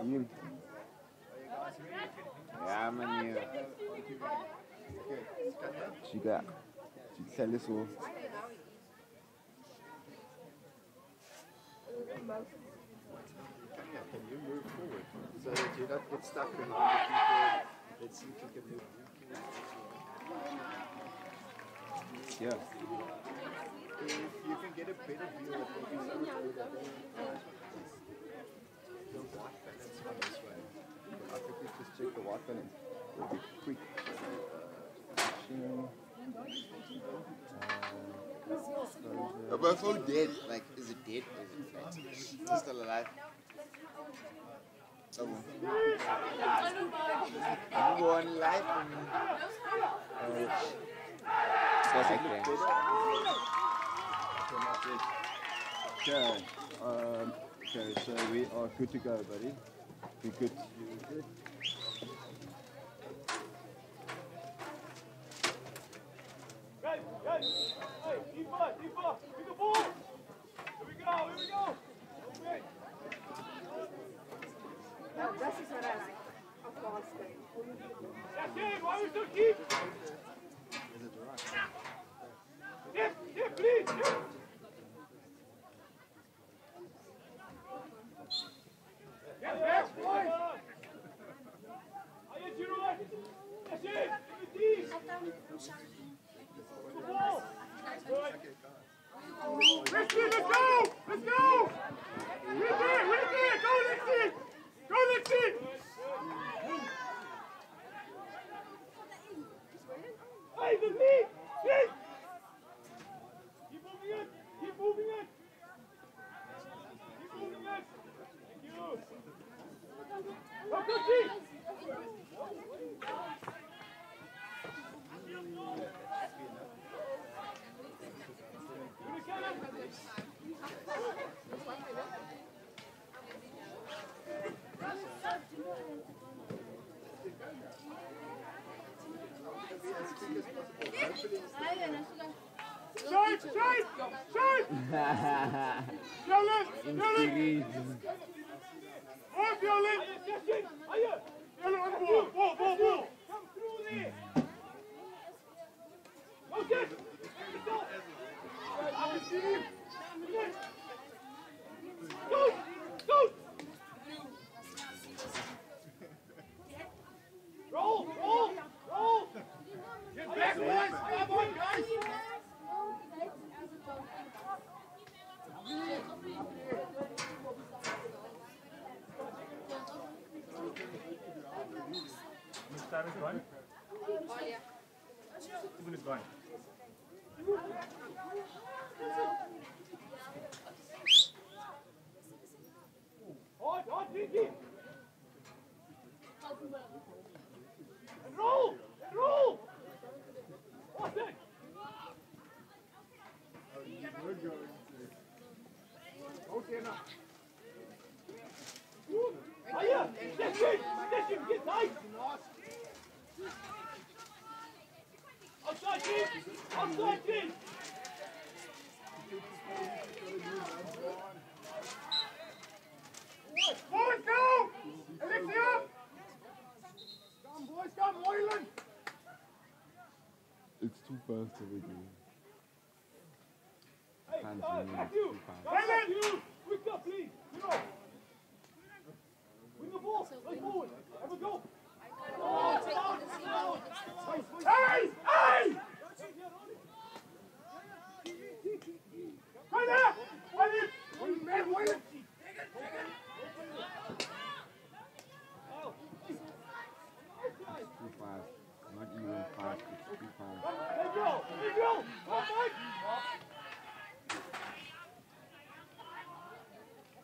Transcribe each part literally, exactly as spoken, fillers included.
Hier. Ja, meneer. Chica. Chica so. Can you move forward so that you don't get stuck behind the people? Let's see if you can move. Yeah. If you can get a better view, it will be so much better. The white balance on this way. I think we just check the white balance. It will be quick. Uh, but so dead, like, is it dead or is it flat? Is it still alive? Oh. I'm going live from uh, does it look better? Okay. Um, okay, so we are good to go, buddy. We're good. You're good. Guys, guys, hey, keep up, keep up, keep the ball. Here we go, here we go. Okay. No, this is what I like. A false thing. That's it, why are we so keep? Is it right? Dip, dip, please, dip. Get back, boys. How you doing? That's it, give me deep. The ball. Good. Let's see, let's go! Let's go! Right there, right there! Go, Lexi! Go, Lexi! Hey, the lead! Lead! Keep moving it! Keep moving it! Keep moving it! Thank you! Go, Lexi! Scheiß! Scheiß! Scheiß! Jollen! Jollen! Und Jollen! Jollen on the ball! Ball, ball, ball! Come through there! Okay! Go! Go! Roll! Roll! Roll! Get back, boys! Come on, guys! This time is gone? Oh, yeah. Even is gone. Hard, hard, Pinky! And roll! And roll! What's that? Okay, now. Hiya! That's it! That's it! Get tight! Outside, kid! Outside, kid! Boys, go! Alexia! Come, boys, come, Moylan! It's too fast already. Hey, Can't uh, do it. Matthew! Too fast. Matthew! Quick up, please! You know! Win the ball! Right forward! Have a go! Hey! Hey! Right there! Right there! Man, wait! Too fast. Not even fast. It's too fast. There you go! There you go! Come on, Mike!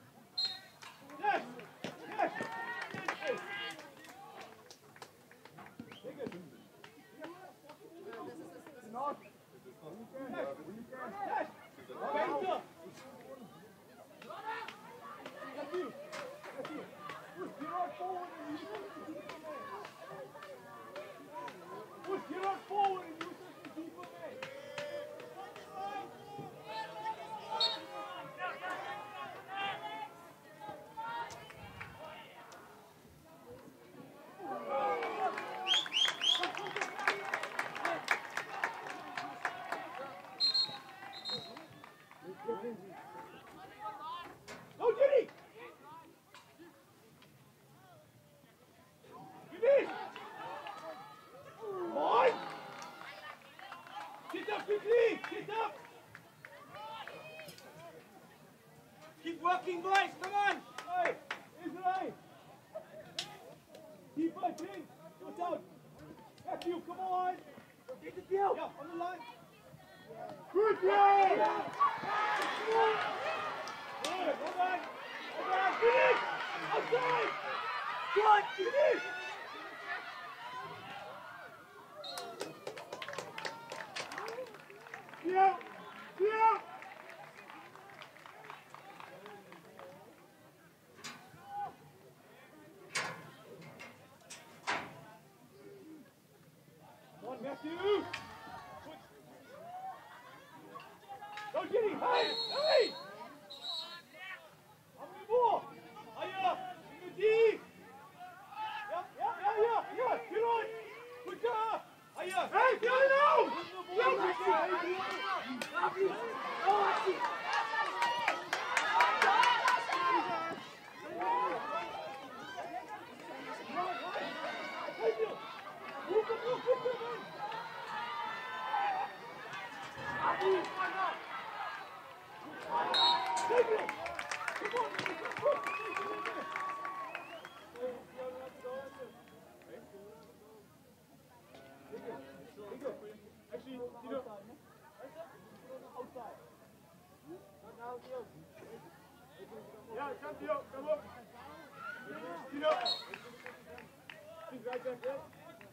Blocking, boys, come on! Hey, Israel! Keep fighting! Watch out! Matthew, come on! Get the deal! Yeah, on the line! Good play! Good! Hold on! Hold on! Finish! Outside! Good! Finish! Yeah! Yeah! Come on, Matthew! Go get him! Hey! Hey! How many more? Higher! In the deep! Yeah, yeah, yeah, yeah, yeah! Get on! Quicker! Higher! Hey, get it out! Go, Matthew! Oh, I see! Yeah, come Theo, come up. Theo. He's right there, Theo.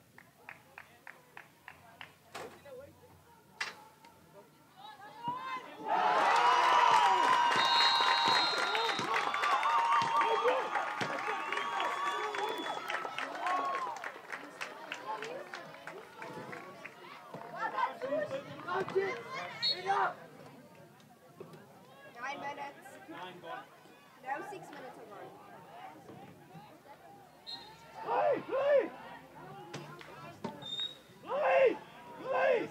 Nine minutes. Nine gone. Now six minutes of run. Play! Play! Play! Play!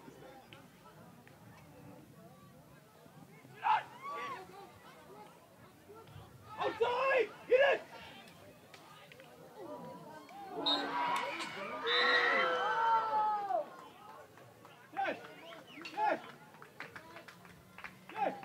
Outside! Hit it! Yes! Yes! Yes!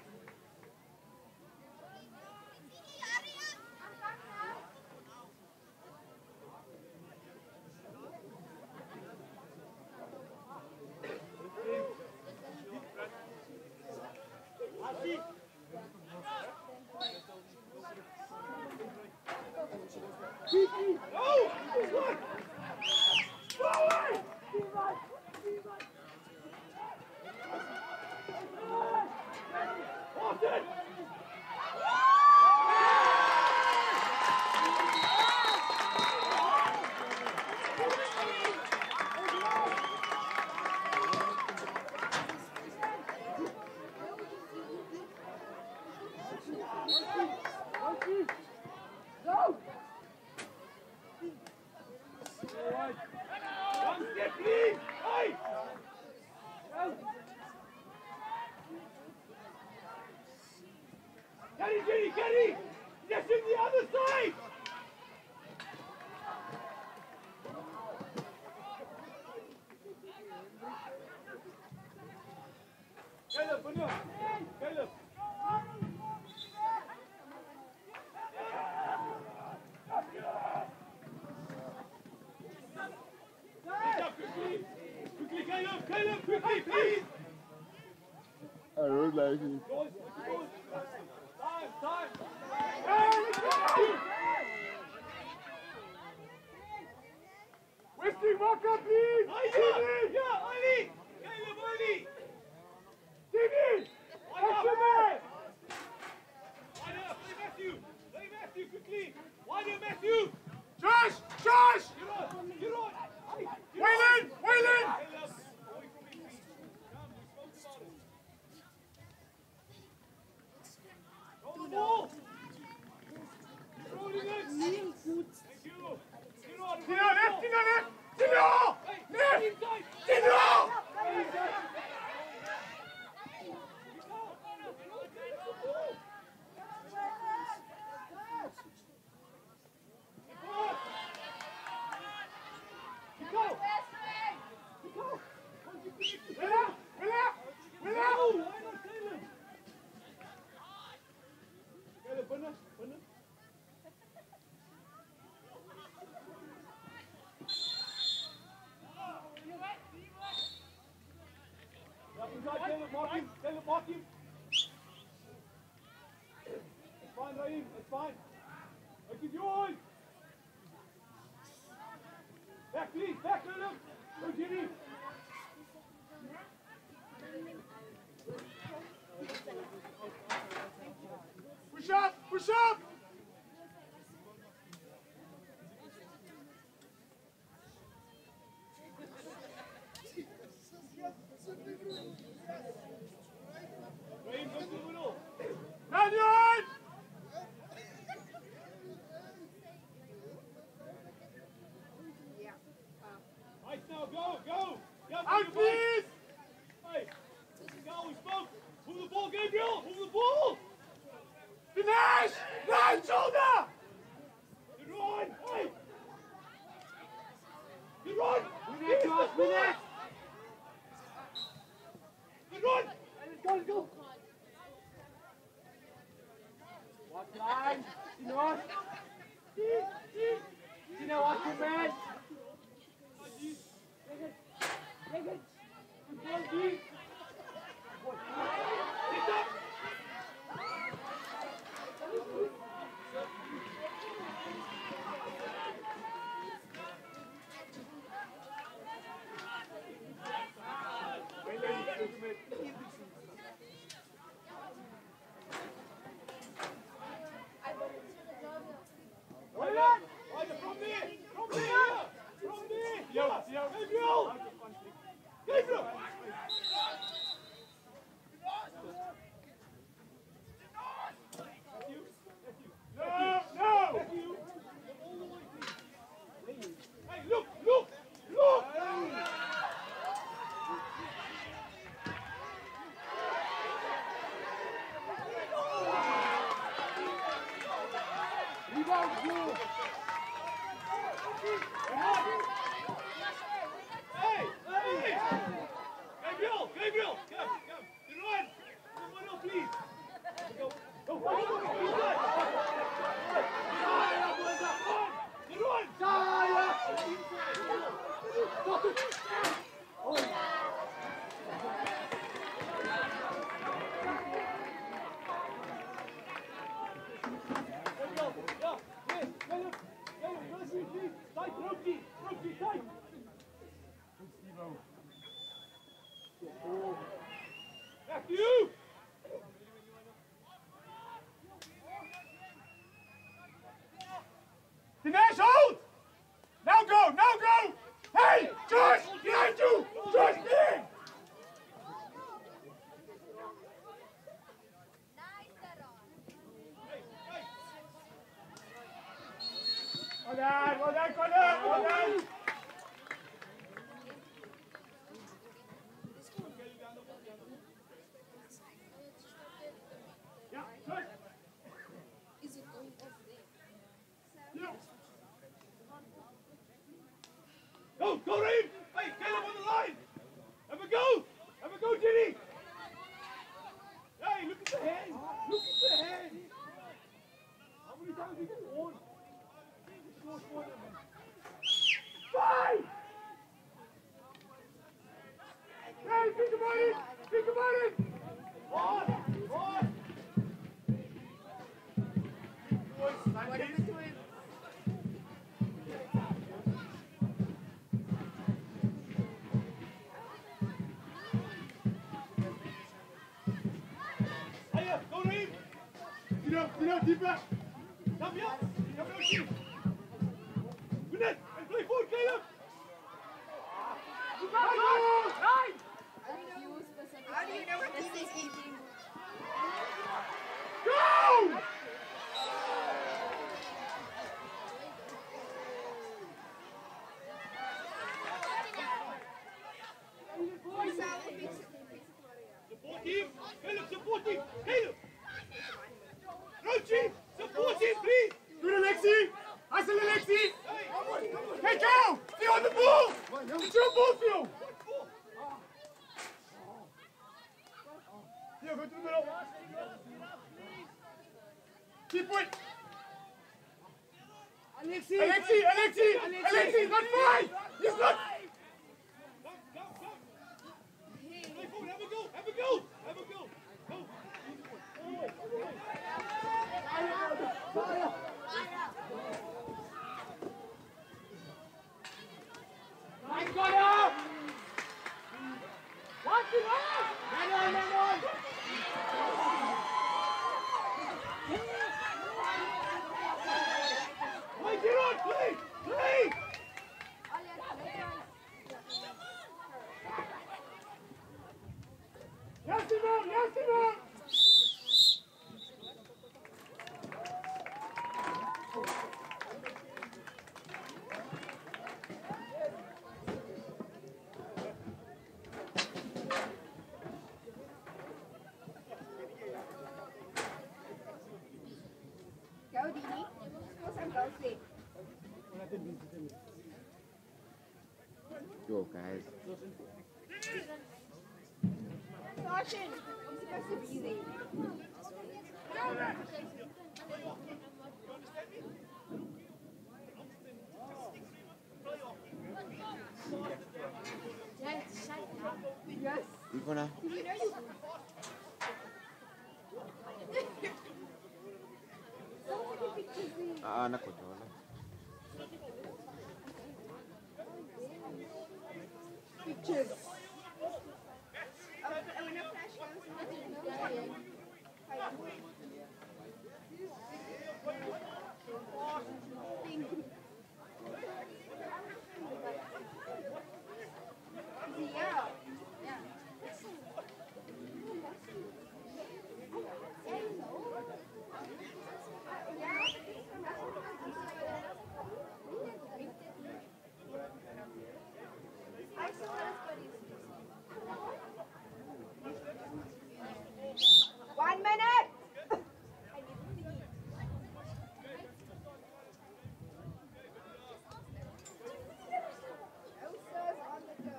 Oh! What? Forward! Austin! Go! One step, please! Hey! Kenny, Kenny, Kenny! Just in the other side! Caleb, come here! Caleb! Quickly! Quickly, Caleb! Caleb, quickly, please! I don't like it. Goals, goals. Time, time! Hey, let's go! Westering, walk up, please! Ali! Yeah, Ali! Caleb, Ali! David! Wide up! Wide up! Play Matthew! Play Matthew, quickly! Wide up, Matthew! Josh! Josh! Get on! Get on! Waylon! Waylon! Caleb! Away from him, please. Come, we spoke about it. Roll the ball! You're rolling it! Thank you! Tino, Tino, left! Tino, left! Tino! Left! Tino! Caleb, mark him. Caleb, mark him. It's fine, Raheem. It's fine. Look at yours. Back, please. Back, Caleb. Go, Jimmy. Push up. Push up. Raheem, go to the middle. Daniel! Right now, go, go! Out, please! Hey, now we spoke. Move the ball, Gabriel! Move the ball! Finish! Right shoulder! Good run! Hey! Good run! Win it, Josh, win it! Good run! Let's go, let's go! Watch line! Sinor! Sinor, watch your man! Take it! Good ball, G! Get up! From there! From there! From there! Yeah! Gabriel! Gabriel! No! No! Hey, look! Look! Look! Rebound, go! Hey! Hey! Gabriel! Gabriel! Come! Come! You run! One more, please! Go! Go! Go! You run! Tight, Roki! Roki, tight! Back to you! Dinesh, hold! Now go, now go! Hey, Josh, behind you! Josh, in! Well done, well done, Connor, well done! Yeah, good. Is it going over there? Yeah. Go, go, Reem! Hey, Caleb on the line! Have a go! Have a go, Jenny! Hey, look at the hand! Look at the hand! How many times we get one? Five! Hey, think about it! Think about it! One! One! Boys, like this. Hiya, go Reem! Get up, get up, deeper! Come here! Come here, Win it! And play forward, Caleb! You got it! Nine! How do you know what team is eating? Go! Support him! Caleb, support him! Caleb! Rochi! Support him, please! Good, Alexi! Hustle, Alexi! Hey, go! Stay on the ball! It's your ball, Phil! Here, go to the middle. Alexi! Alexi! Alexi! Alexi! Not five! He's not! Have a go! Have a go! Have a go! Go! I got up! Watch it up! Man on, man on! Play, get on, play! Play! Yes, Simon! Yes, Simon! Go, Dini. Go some go sleep. Go, guys. Caution. You're supposed to be there. Dad, shut up. Yes. You gonna? You know you. Someone take pictures there. Ah, nakutola. Pictures. Oh, when a flash comes, yeah. Yeah. I saw this, but one minute! Elsa's on the go.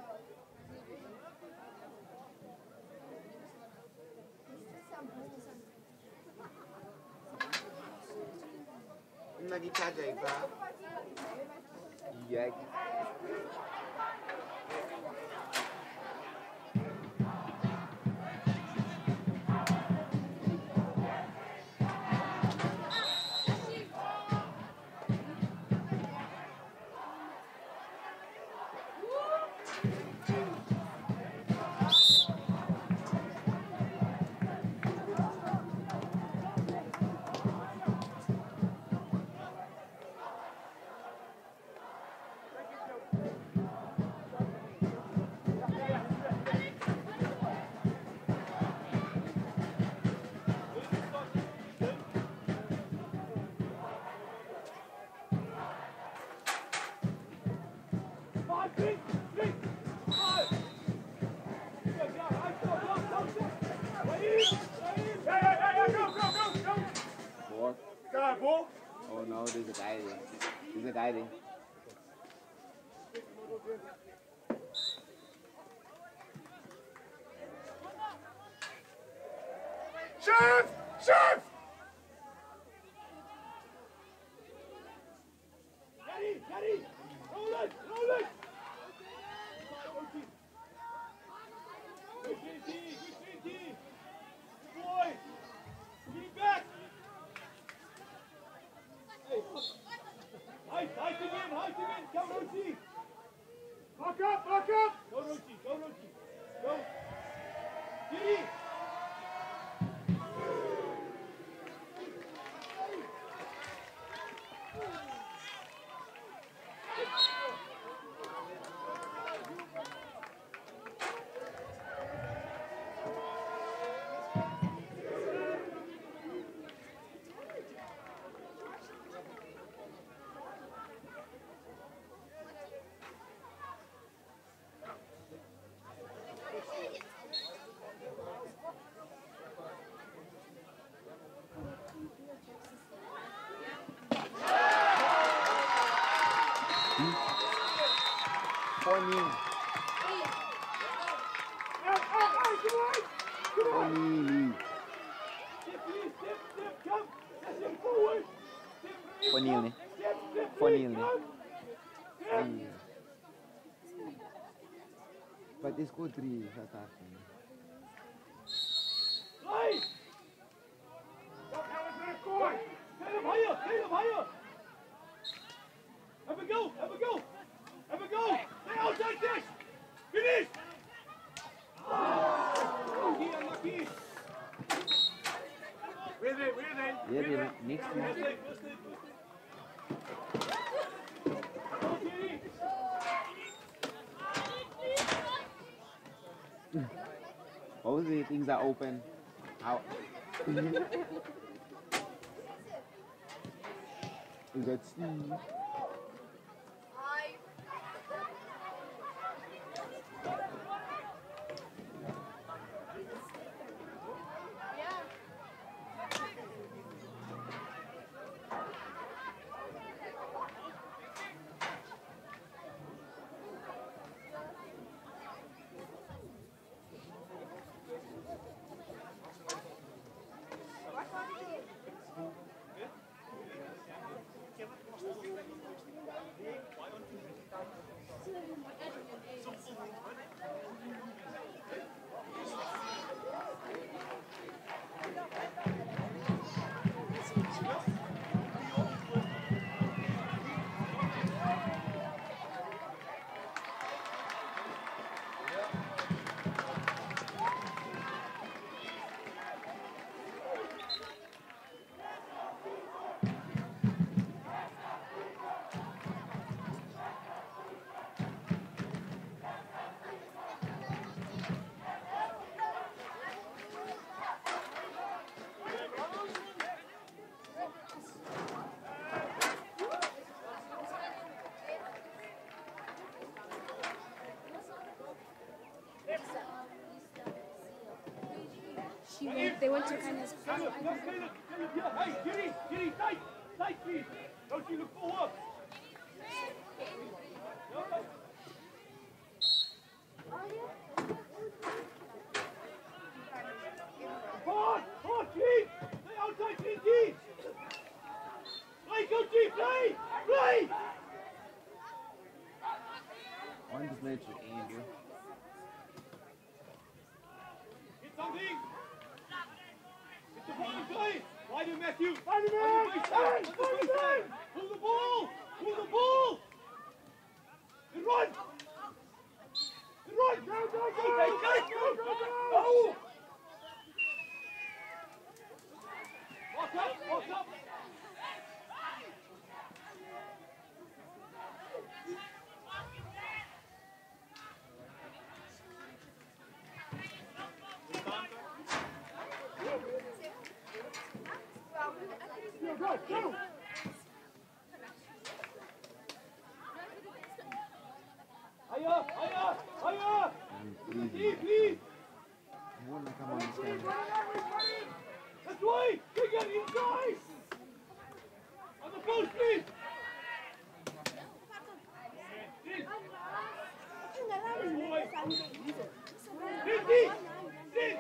Nag-charge ba? Yeah. What? Oh no, there's a guy there. There's a guy there. Chef! Chef! Ready, ready! Roll it, roll it! Good J T, good J T! Good boy! Keep back! Hey, height, height him in, height him in! Come, Rochi! Back up, back up! Go, Rochi, go, Rochi! Go! Giddy! Funny. Funny. Funny ni. four nil. Three. But they scored three. South Africa. Play! Don't have a better score! Get him higher! Get him higher! Have a go! Have a go! Have a go! Stay outside this! Finish! Unlucky, unlucky! With it, with it! Yeah, they next First one. leg, first leg, first leg. Go, Kitty! Hopefully things are open. How? Is that Steve? She went, they went to kind of. Caleb, no, Caleb, Caleb, yeah. Hey, Kitty, Kitty, tight, tight, please. Don't you look forward. No, no. Hard, hard, Kitty. Stay outside, Kitty. Play, go, Kitty, play, play. One just let you Andrew. Get something. Get the ball and play. Wide in, Matthew. Wide in, Matthew. Pull the ball. Pull the ball. And run. And run. Go, go, go. Okay, go, go, go, go. Walk up, walk up. Go, go, go. Higher, higher, higher. Please, please. One come on, stand. That's right. Bring it inside. On the post, please. Fifty. Sit.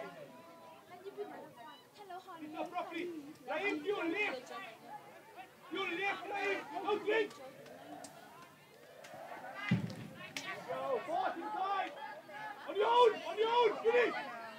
Sit up properly. Raheem, you left. You left, Raheem. Don't drink. Go, force inside. On your own, on your own. Finish.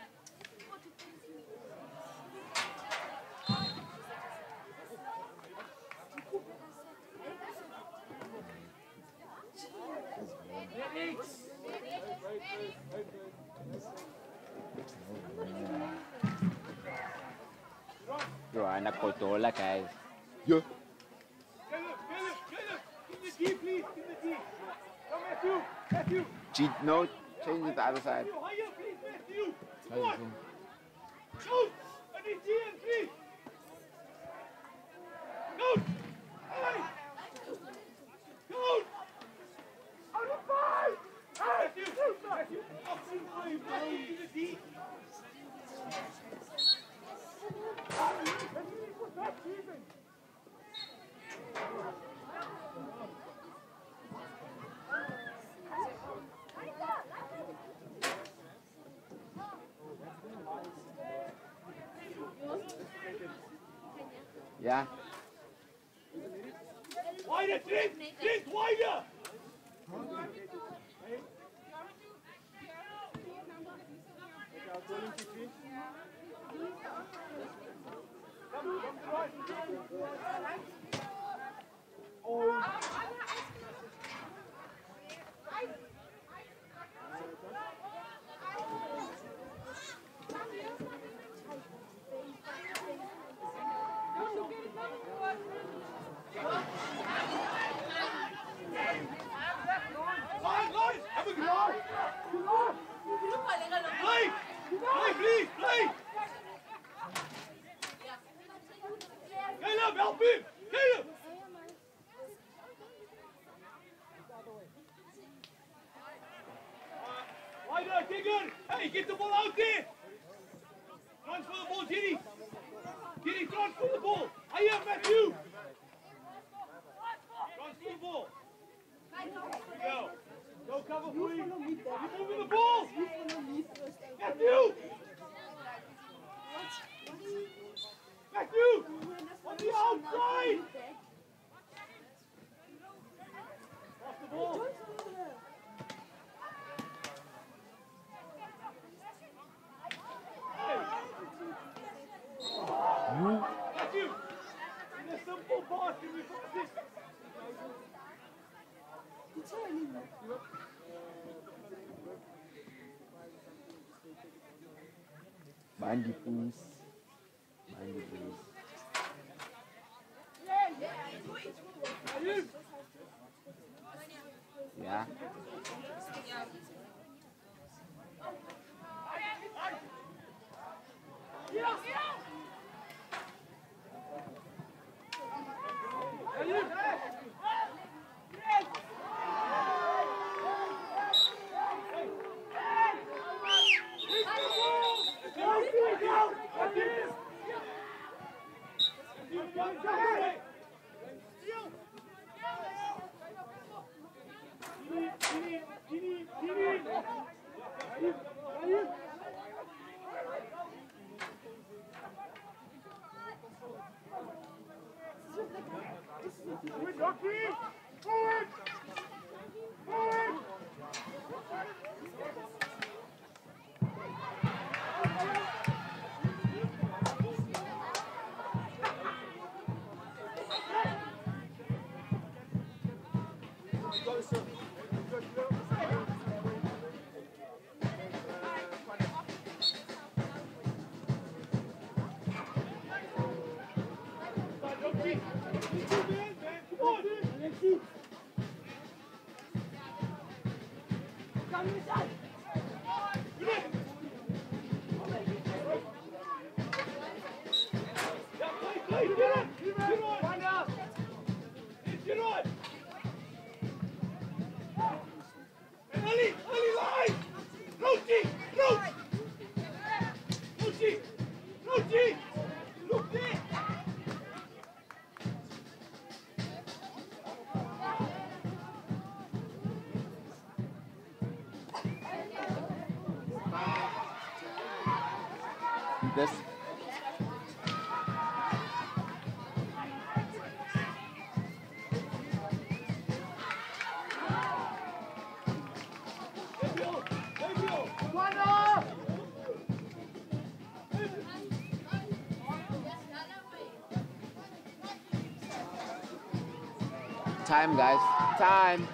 You are not controller, guys. Caleb, Yeah. Caleb, Caleb. In the D, please. In the D. Come, Matthew. Matthew. Cheat, no, change it to the other side. Matthew, higher, please, Matthew. How's Come it on. going? Shoot! And it's here, please! Shoot! Hey! Shoot! Out of five! Hey! Matthew! Matthew! Up to five! Matthew to the D! Matthew, what's that even? Yeah. Why Wider, Trent! Trent, wider! Line, line! Have a good line! Play! Play, please! Play! Caleb, help him! Caleb! Wider, Tigger! Hey, get the ball out there! Transfer the ball, Jenny! Jenny, transfer the ball! Higher, Matthew! Transfer the ball! Go! Go cover, please! You're moving the ball! Matthew! Matthew! On the outside! Off the ball! Matthew! In a simple pass, can we pass it? Bandy please. Bandy please. Yeah. This time, guys. Time.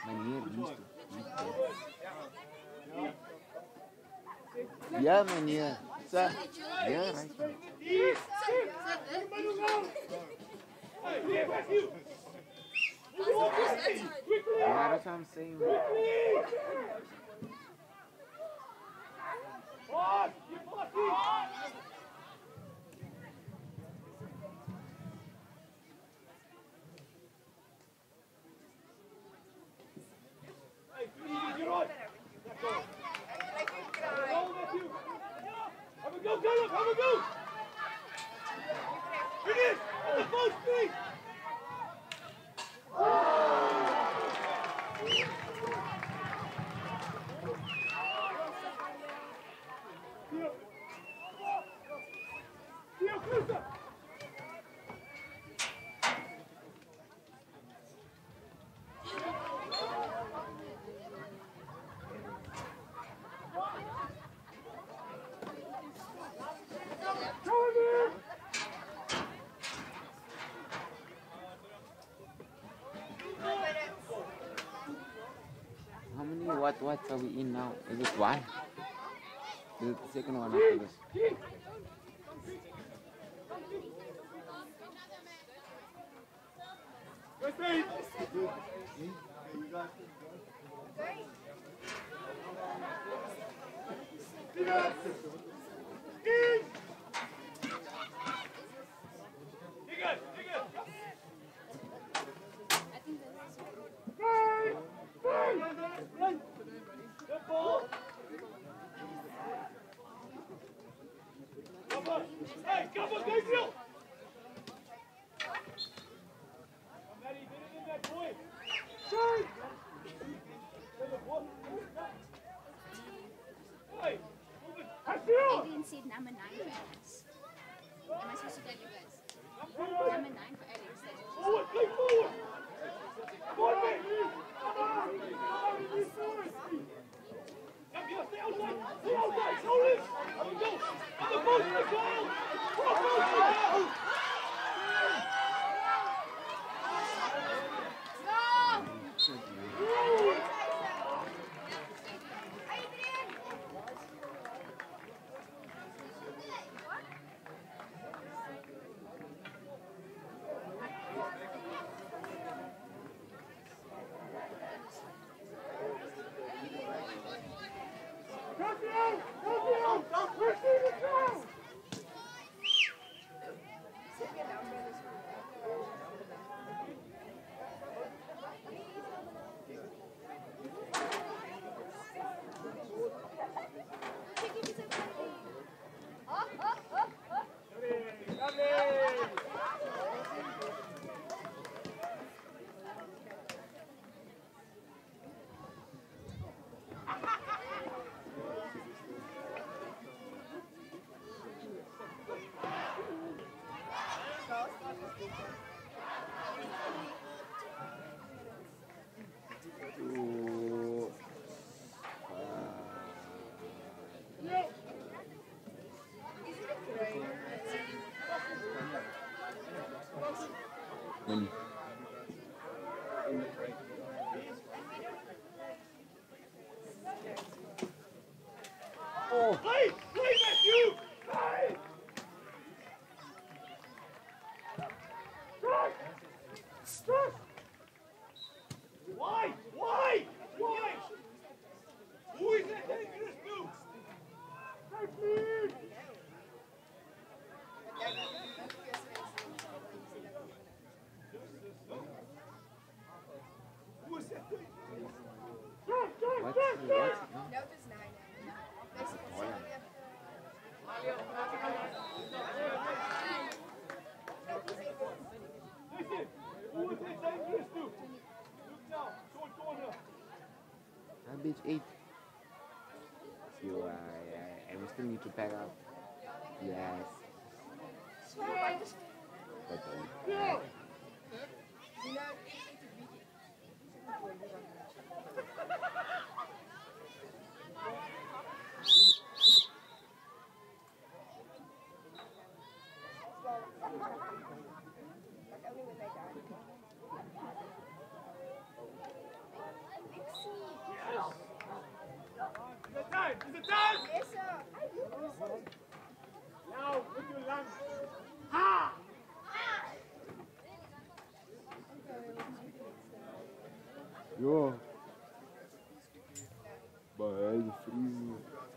Meneer used to eat that. Yeah, meneer. Sir. Yeah, right. Yeah, that's what I'm saying. Have a go, Caleb! Have a go! Finish! On the post, please! Theo, closer! How many what what are we in now? Is it one? Is it the second one after this? Westering! Hey, come on, Gabriel! Matty, get it in that boy! Hey, move it! I didn't see number nine for Alex. Am I supposed to tell you guys? Number nine for Alex. Forward, play forward! Forward, mate! Come here, stay outside! Stay outside! Hold it! On the go! On the post, Michael! Cross out! Two, When Oh! Play! Play, Matthew! Play! Strike! Strike! Why? Why? Why? Who is that dangerous to? Strike, please! Who is that? Strike, strike, what's strike, strike! what's no? No, just nine. Listen, who is that dangerous to? Look now, short corner. I'll be eight. You, uh, I, I still need to pack up. Yes. But, uh, Ja. Maar hij is vriezen.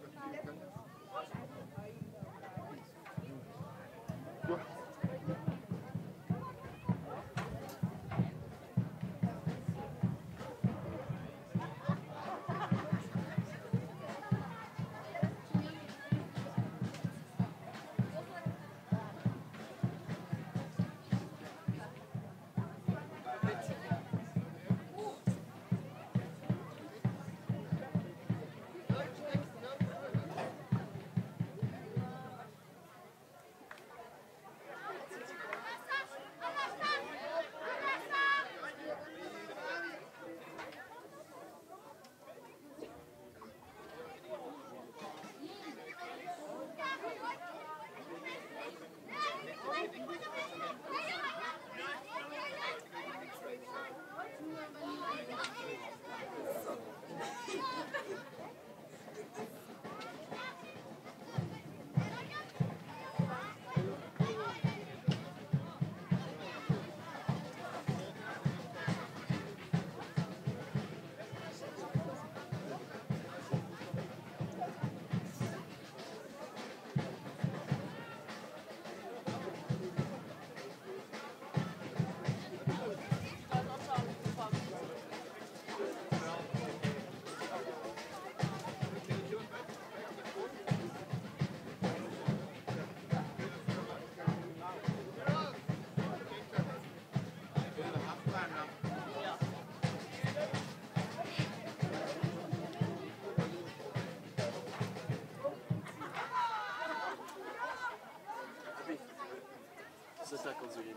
Ça, ça consoler.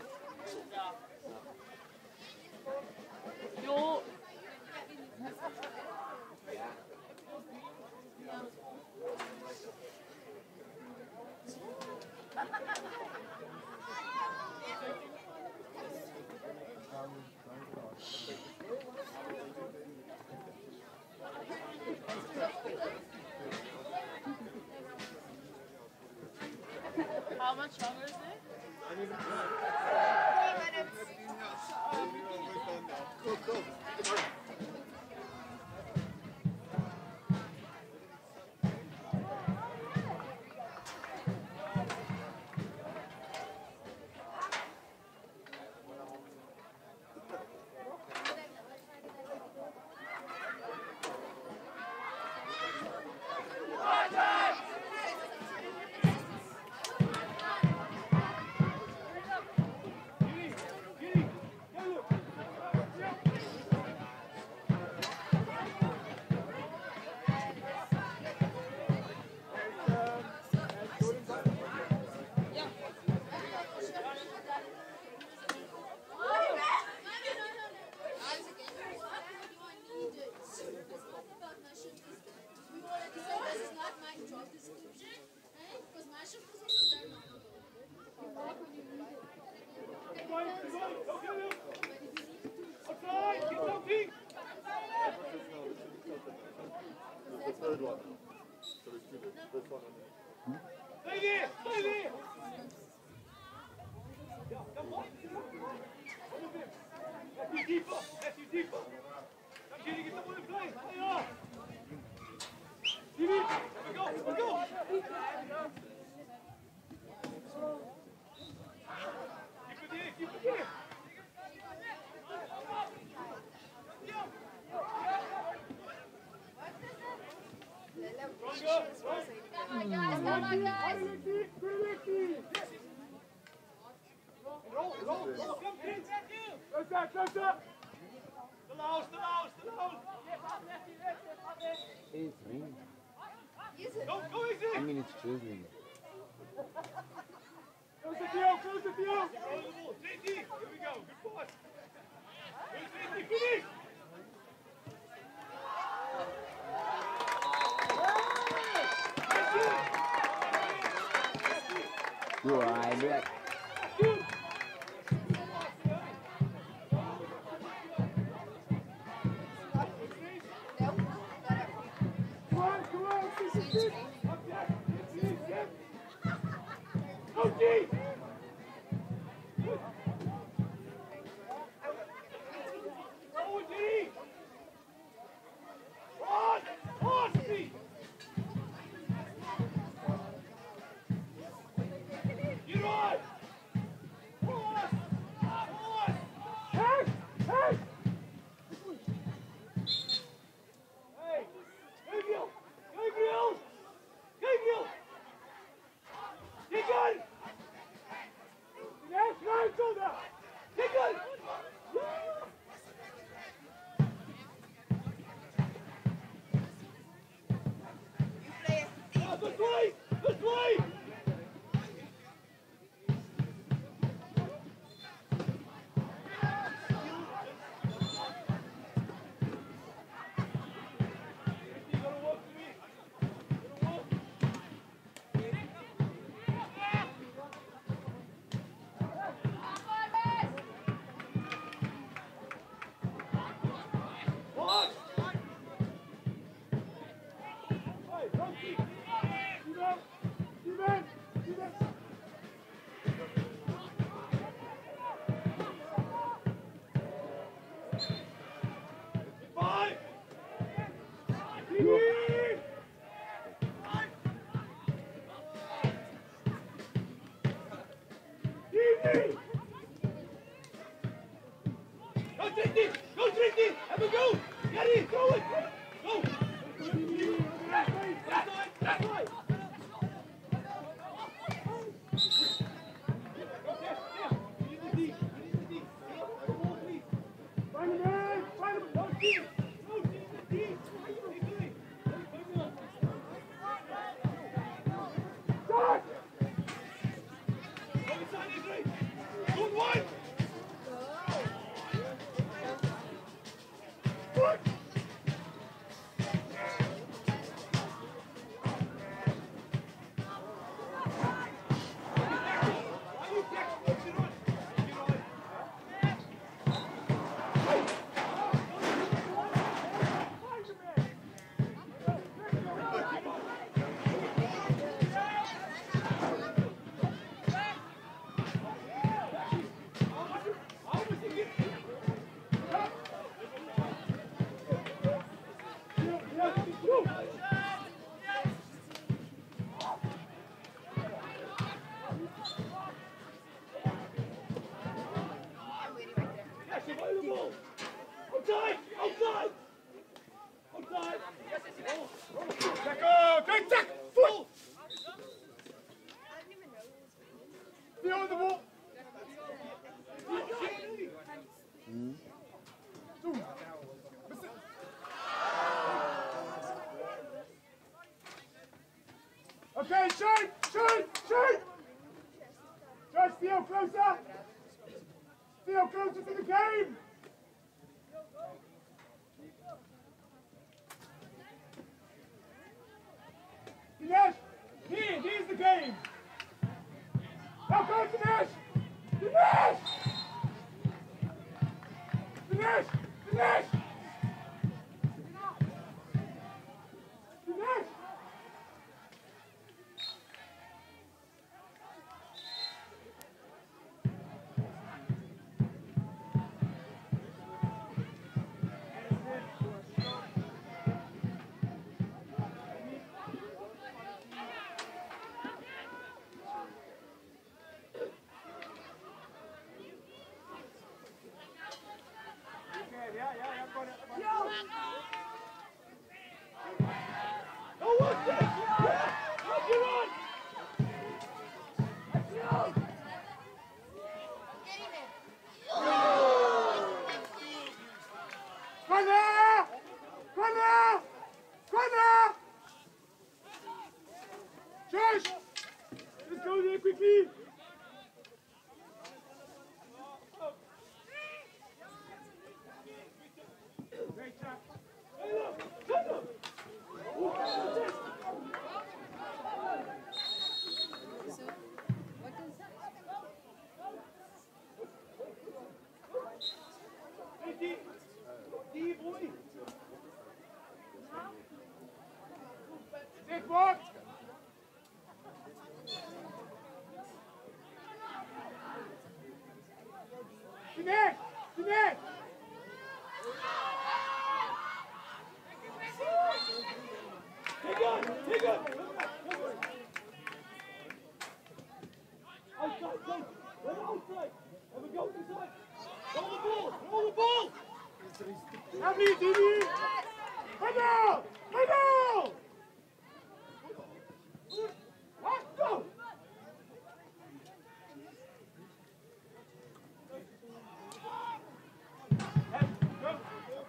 Jo. How much longer is it? Cool, cool. The third one. So it's two. This one and Stay there! Stay there! That's you deeper! That's you deeper! I'm getting get someone to play! Play off! Stevie! Here we go! Here we go! Keep it there! Keep it there! Come on, guys, come on, guys. Roll, roll, roll, come kids! Close up, close up! Still out, still out, still out! It's raining. Go, go easy! I mean, it's drizzling. Close the field, close the field! J T, here we go, good pass! J T, finish! Right, black. Come on, come on, six, six, six! Go, G! Go, G! Have a go! Get it! Go it! Go! That's right! That's right! Find him, man! Find him! Go, deep! Go, deep! Deep! Start! Overside is right! Good one! Good! Outside! Outside! Outside! Check out! Take check! Foot! Stay on the ball! Hmm? Two. Okay, shoot! Shoot! Shoot! Josh, Theo, closer! Theo, closer to the game! Dinesh! Here, here's the game! Now go, Dinesh! Dinesh! Dinesh! Dinesh! Dinesh! Oh, what's this? Yeah! What's your run? Corner! Corner! Corner! Josh! Let's go there quickly! Great job! Hey, look! Come on! Hey, D! D, boy! Sit, walk! Connect! Connect! Take on! Take on! Outside, go! Run outside! Have a go inside! Roll the ball! Roll the ball! Have me, D B! Right now! Right now! What? Go! Hey, go!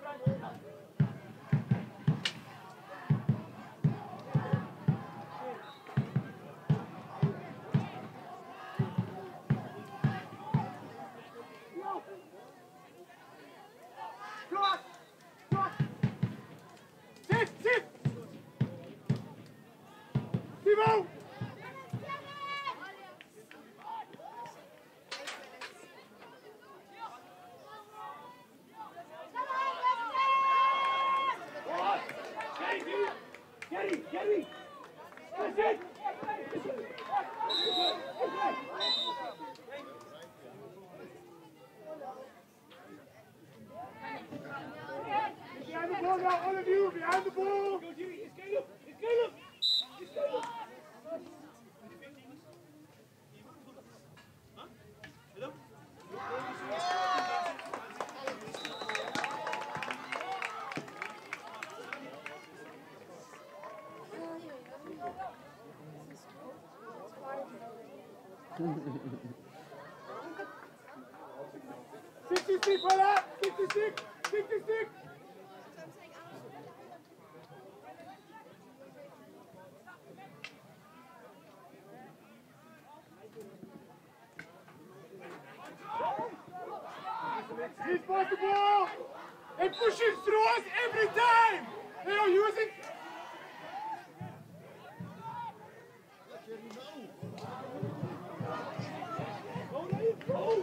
Cross! Cross! Sit! Sit! Timo! Get it! Get it! That's it! Behind the ball now, all of you! Behind the ball! Go, Jimmy! It's Caleb! It's Caleb! It's Caleb! Huh? Hello? sixty-six, voilà! sixty-six! sixty-six! He's pass the ball! And push it through us every time! They don't use it! Go, Dave, go!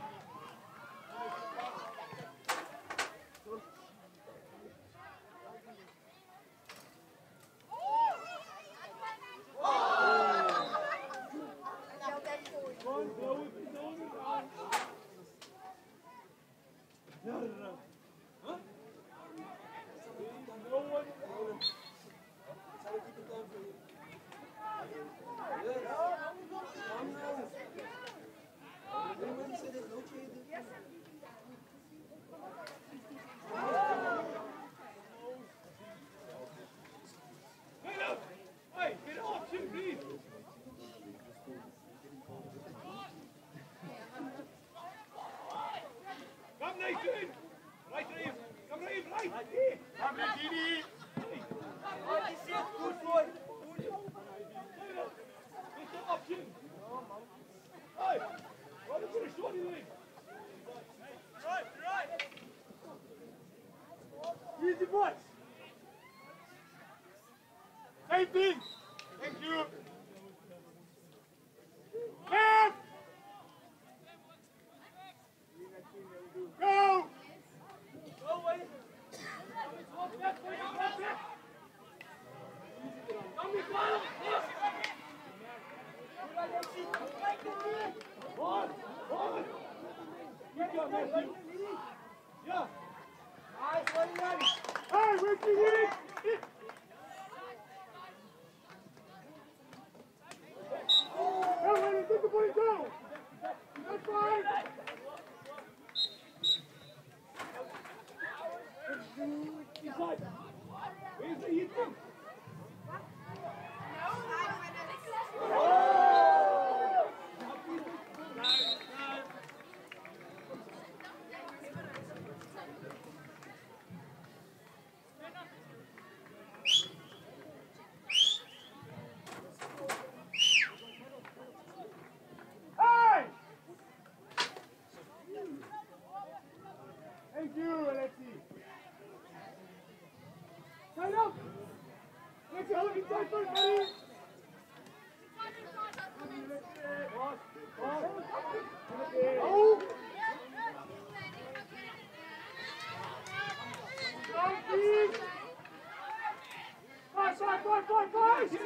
Easy boys. Same thing. Thank you. Camp. Go. Go away. On, on. Good job, Matthew. Yeah. Hey, where's the unit? Go, Lenny, get the ball down. That's fine. Inside. Where's the hit? Thank you, Alexi. Sign up. Let's go inside first, buddy. Oh. Five, five, five, five, five.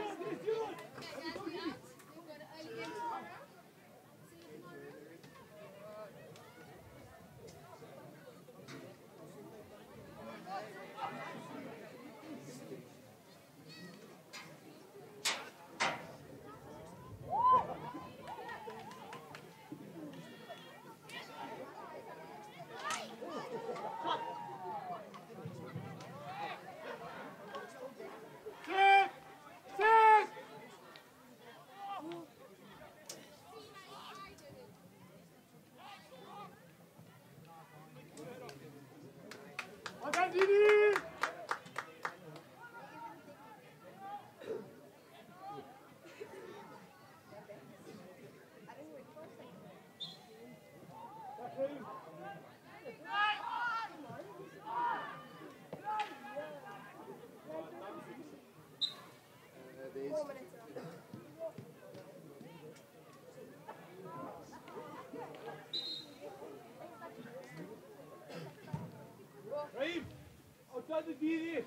Raheem, outside the D D.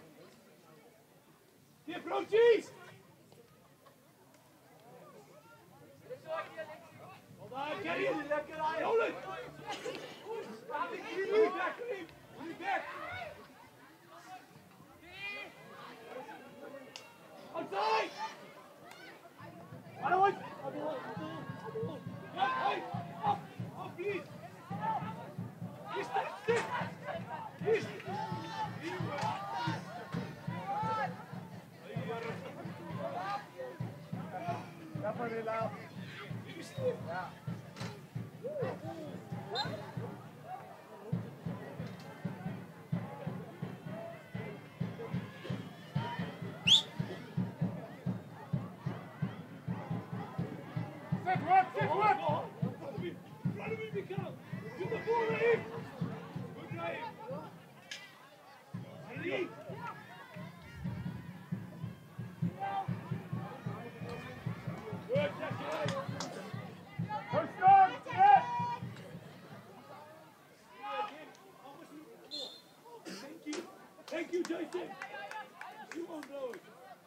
Get approaches! Hold on, get in! Hold it! Move back, Raheem! Move back! Outside! I don't want... Yeah, hey! Up! Up, please! Yes, that's it! Yes! you, Jason. You won't know it.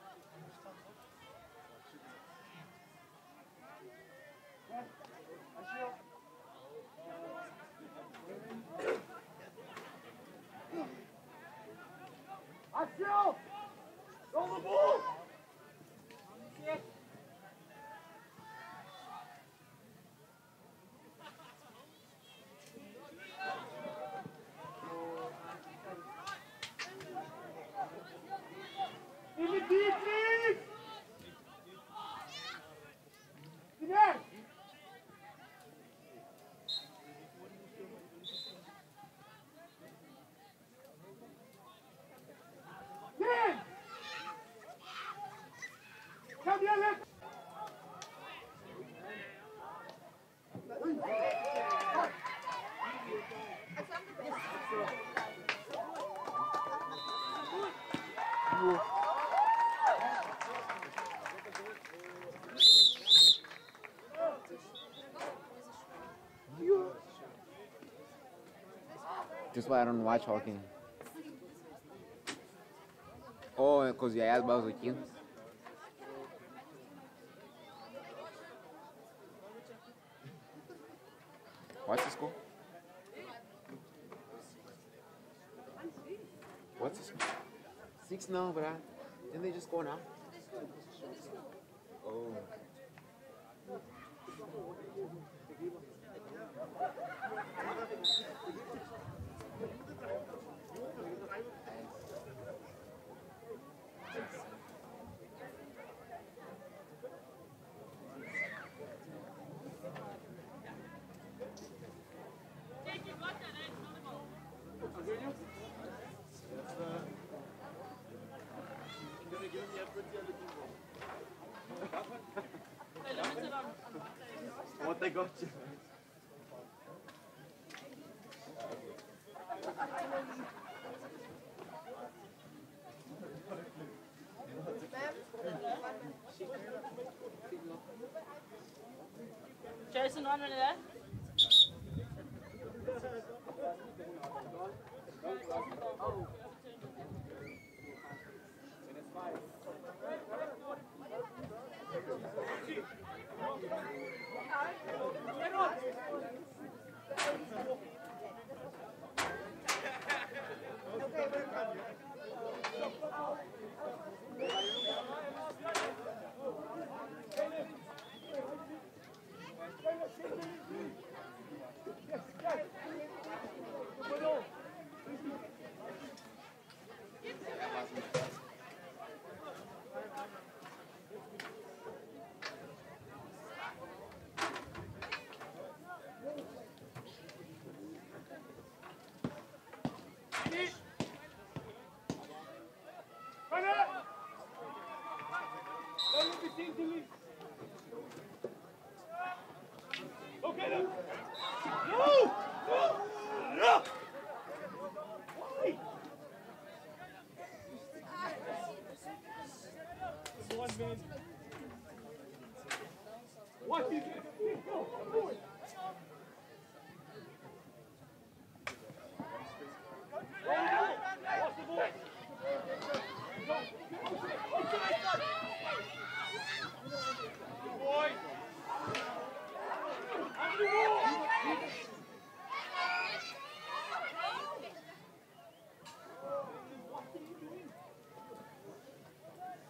Axel! Roll the ball! In the deep, please! Yes! Ten! Come here, let's... That's why I don't watch hockey. Oh, because you asked about the kids. What's the score? What's the score? Six now, bruh. Didn't they just go now? Oh. What they got you? Jason, one minute there. Okay, no! No! No! Why? One man. What is it? Go, go. Watch the ball. Go. Boy. Under the wall.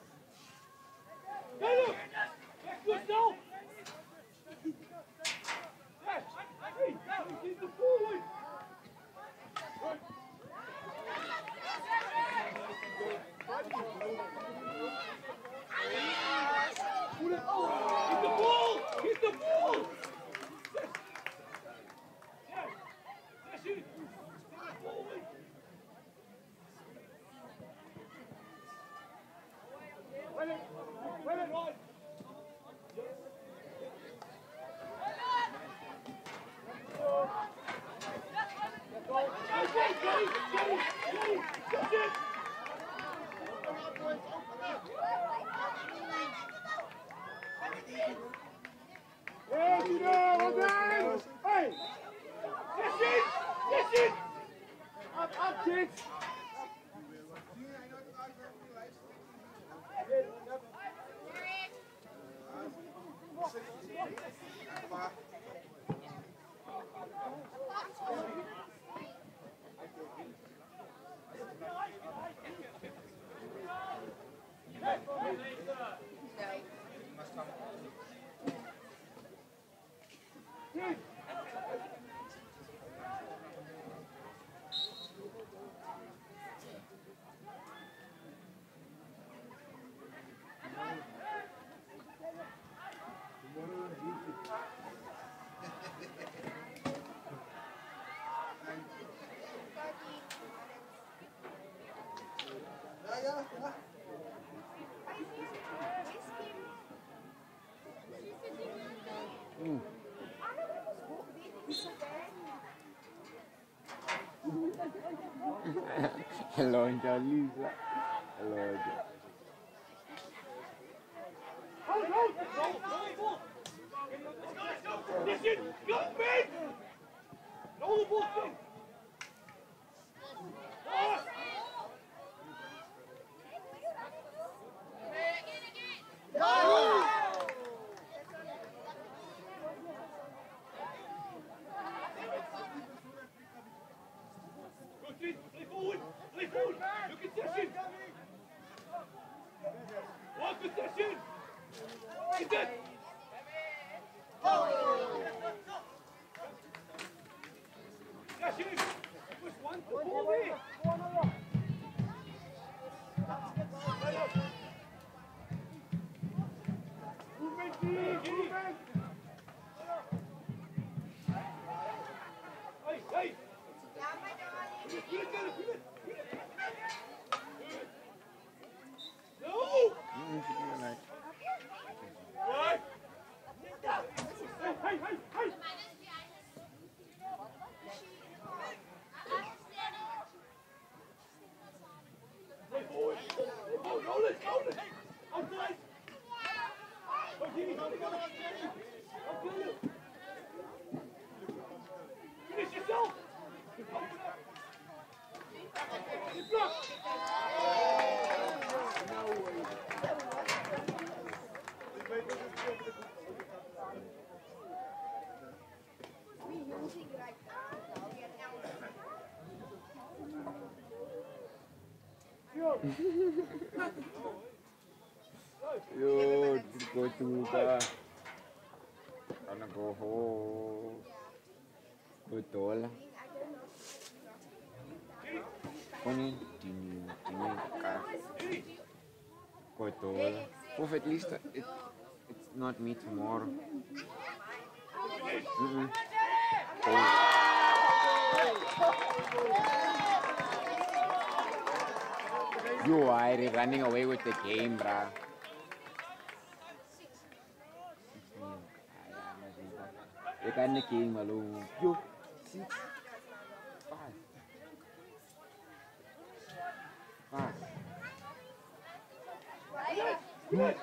Get him! Get good, no! Hello, Lisa. Hello. Hold, hold! Roll, roll, ball! Let's go, let's go! Listen! Go, Ben! Roll the ball, Ben! Ah! Go, Jin! Play forward! Play forward! Look at session! One good session! Get that! Session! Push one, the ball there! Movement, Jin! Movement! Hey, hey! Put it together, put it! Put it! No! Right! Hey, hey, hey, hey! Play forward! Play forward! Hold it! Hold it! Outside! Go, Jimmy! Go, go, go! I'll kill you! Finish yourself! Open up! Keep block! Yo, go to the. Gonna go home. Betul. Kuni dini dini ka. Betul. Of at least it it's not me tomorrow. Mm-mm. You are running away with the game, bruh. You can the king, Malu. You six, five, five. Good.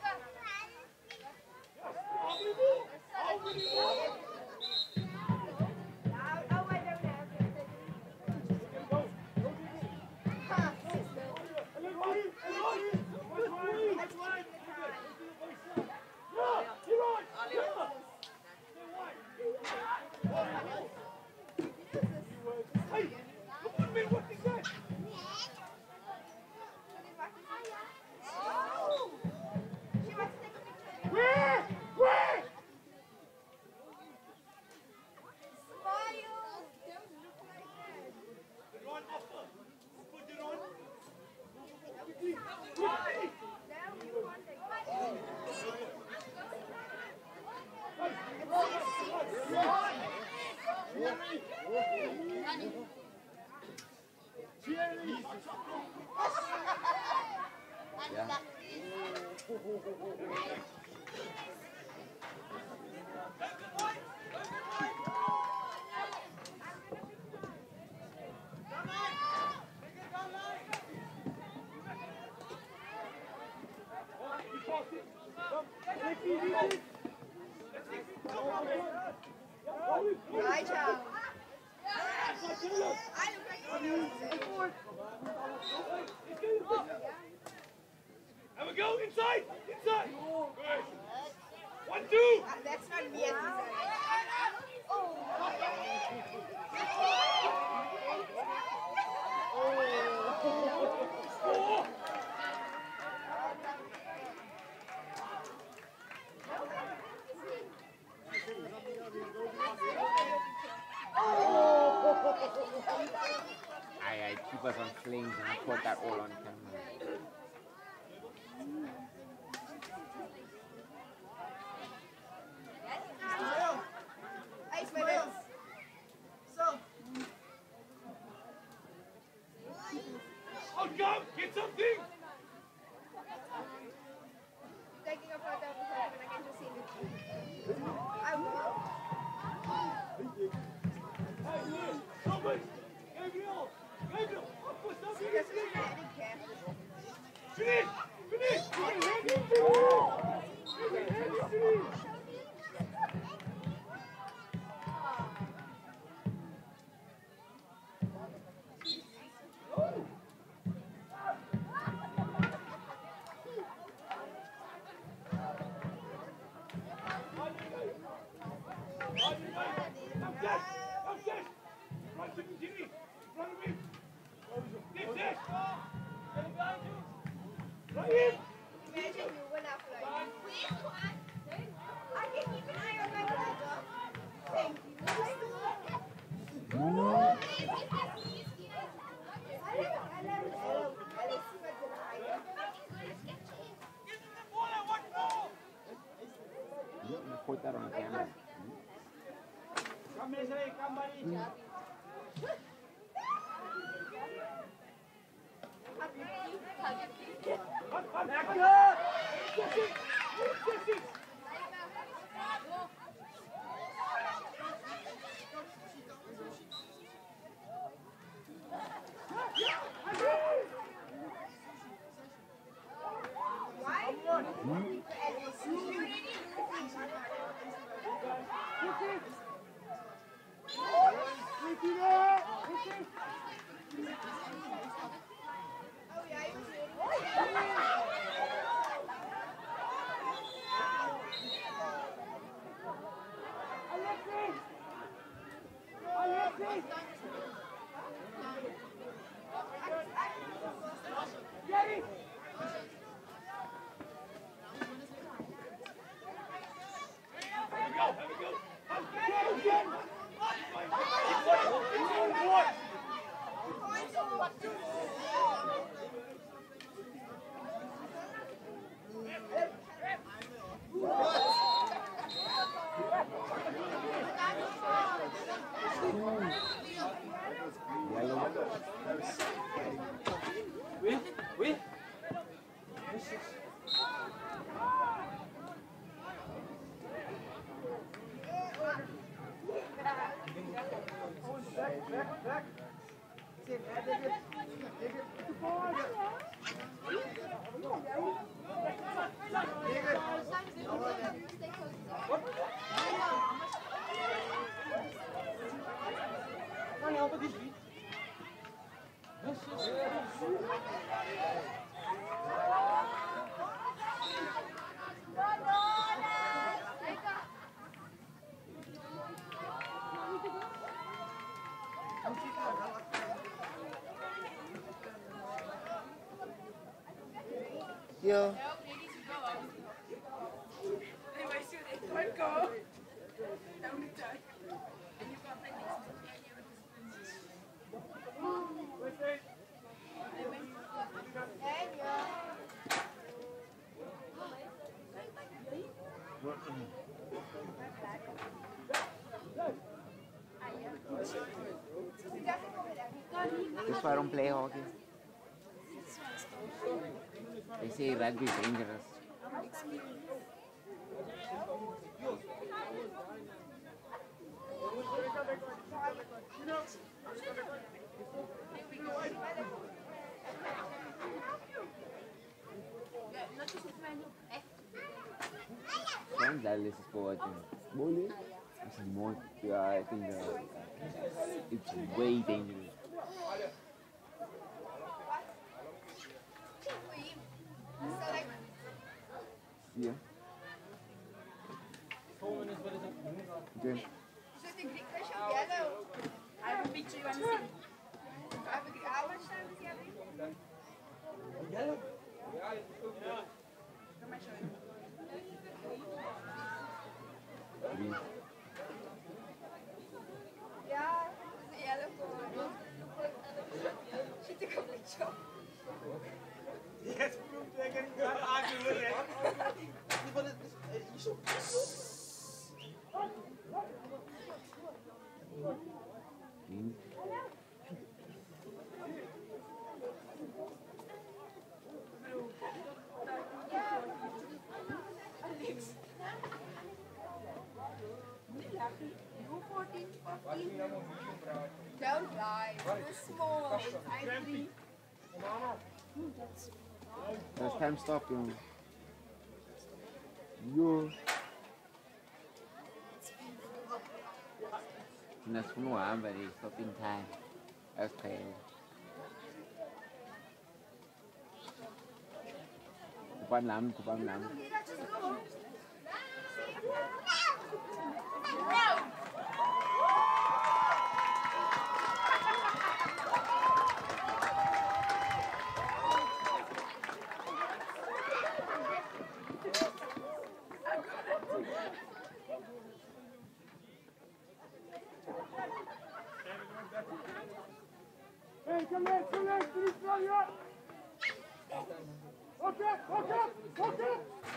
Hey, come on, man, what is that? Where? Where? Ron offer. Put it on. Quickly. Quickly. Yeah. Right out. And we go inside, inside. Good. One, two. Uh, that's not yet. Four. I, I keep us on flames and I caught that all on camera. Ice medals. So, I'll come. Get something. taking a photo of the photo when I can just see it. I will. Hey, Liz. Somebody. Gabriel. Gabriel. Up for something. That's what I didn't care. Finish. Finish. You can have it. You can have it. Finish. Imagine you went up like, wait, what? I can keep an eye on my brother. Thank you. I love I love I love Put that on camera. Come, Messi. Come, buddy. Yo. That's why I don't play hockey. They say rugby is dangerous. Friends are less sport and bowling. It's more, yeah, I think uh, it's way dangerous. Yeah. Good. So the Greek fish are yellow. I have a picture you want to see. I have a Greek. How much time is he having? Come on, show you. Green. Yeah, it's a yellow one. She took a picture. Yes, proof they're getting cut. Argue with it. Green. You fourteen, fifteen. Don't lie. You're small. I'm three. First time stop, jongen. Yo. That's from one, but it's stop in time. Okay. Kupan lắm, kupan lắm. Okay, let's just go. Hey, come here, come here, please, throw you up. Walk up, walk up, walk up.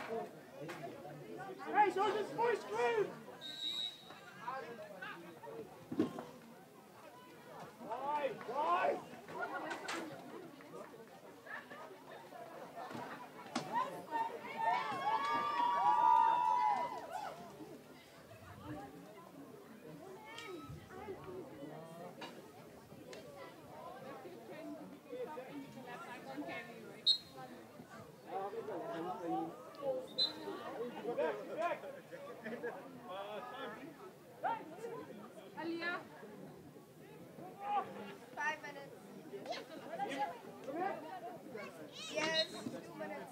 Hey, so this voice clean. Why, why? Five minutes. Yes, two minutes.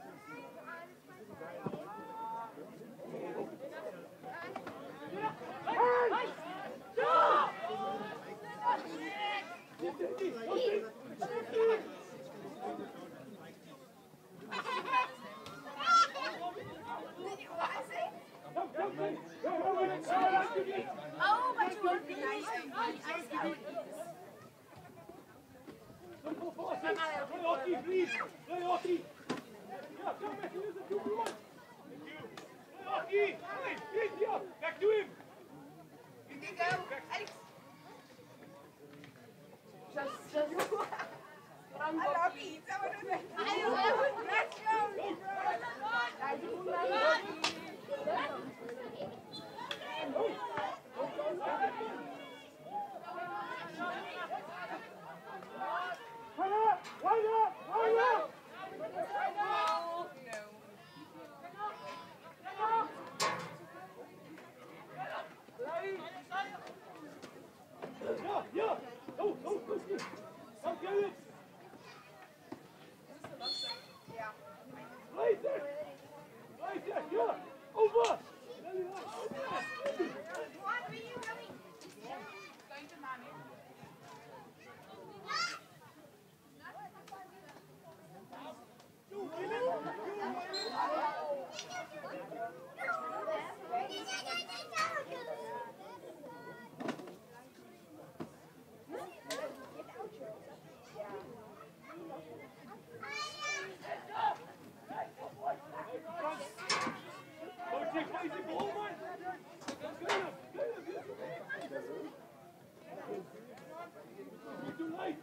Oh, but you won't be nice. Ice cream. Play hockey, please. Play hockey. Yeah, come back. Here's the two we want. Thank you. Play hockey. Hey, in here. Back to him. You can go. Alex. Just, just. I love pizza. What is it? I love it. Let's go. Line up. Line up. Line up. Yeah, yeah. Oh, oh, oh, oh. Come get it. Yeah. Right there. Right there. Yeah. Over. What were you doing? Going to mommy. Don't take crazy ball, man. Get him. Get him. You're too late.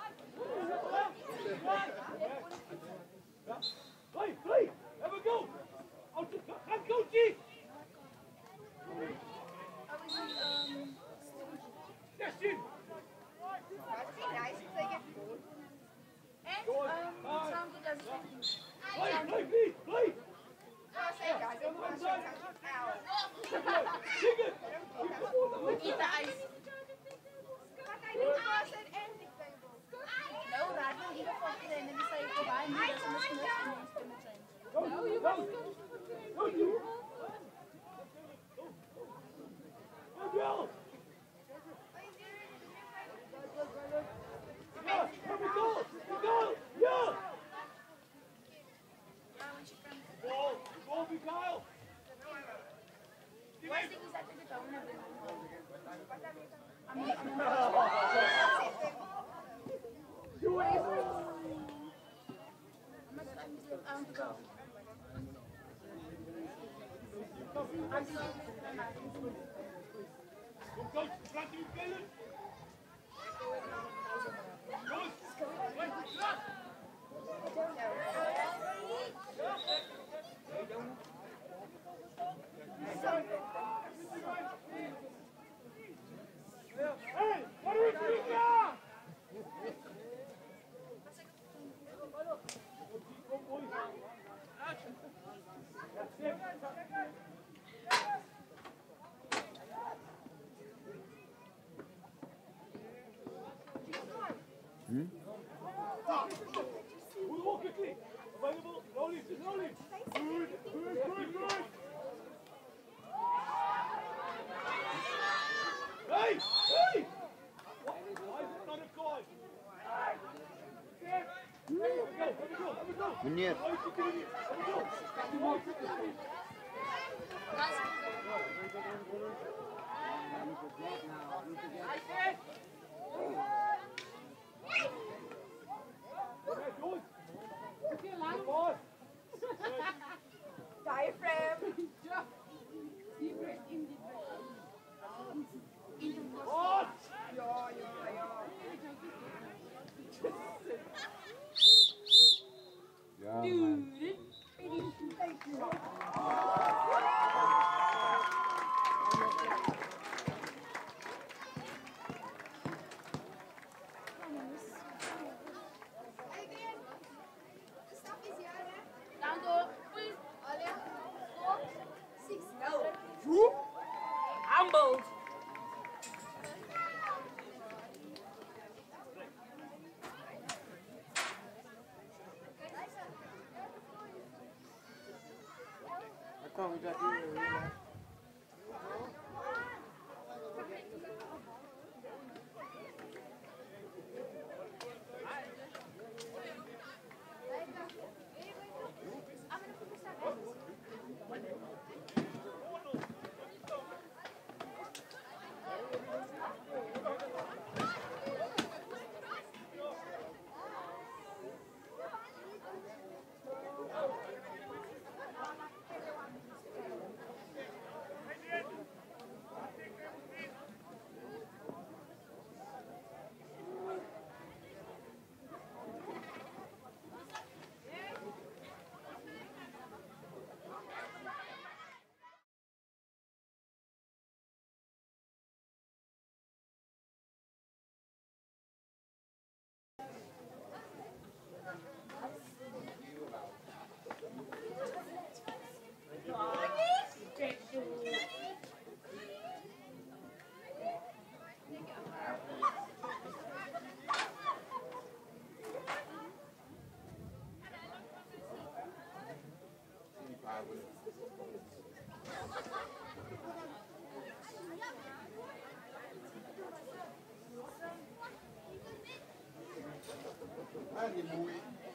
Play, play. Have a go. Out to, come, coachy. Yes, in. Must be nice if they get bored. And, um, sound good as Play, play, please, play. I say, guys, I'm going to show you. Ow. Dig it. eat the ice. But I didn't ask an ending table. No, right now, either for today, and then you say goodbye, and then you miss this, and then it's going to change. Go, go, go. Go, you. Coach, front you, Caleb. Coach, wait, shot. Hey, what are we doing now? Hmm? We'll walk quickly. Available. Roll it, just roll it. Good, good, good, good. Hey, hey! What? Why is it not a call? Hey, let me go, let me go, let me go. Meneer. Why is he doing it? Let me go. Diaphragm. What? Ja, ja, ja. Ja, man. Humbled. I thought we got you. Ah, die moe.